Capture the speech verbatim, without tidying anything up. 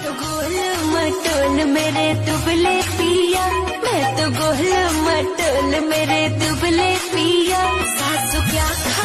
तो गोल मटोल मेरे दुबले पिया, मैं तो गोल मटोल मेरे दुबले पिया। सासू क्या